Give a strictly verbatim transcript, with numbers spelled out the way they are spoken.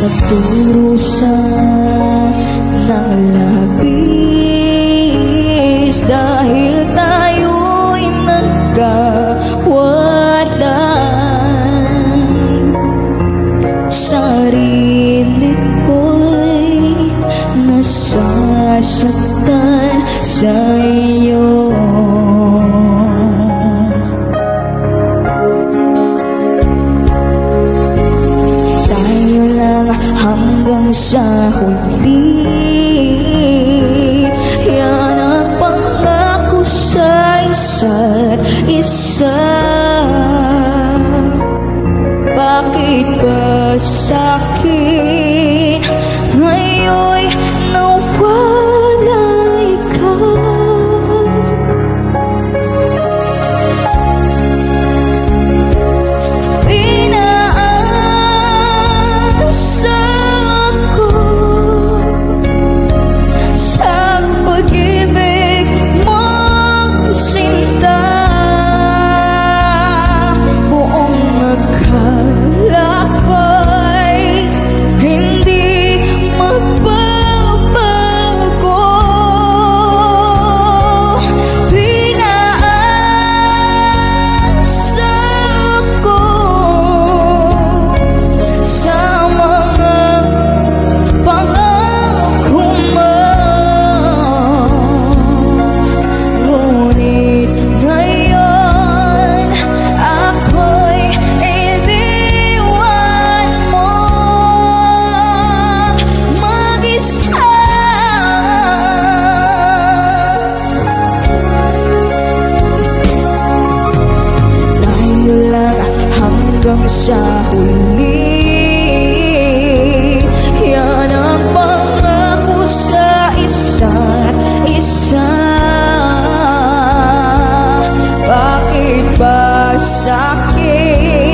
sa durusa ng labis, dahil tayo'y nagkawalan. Sarili ko'y nasasaktan sa iyo. Tayo lang hanggang sa huli, yan ang pangako sa isa't isa. Bakit ba sa'kin ngayon'y nawalay ka? Pinaasa ko sa pag-ibig mong sinta, buong akala ko'y hindi mababago. Pinaasa ko sa mga pangako mo, ngunit ngayon ako'y iniwan mo mag-isa. Tayo lang hanggang sa huli, yan ang pangako sa isa't isa. Bakit ba sa'kin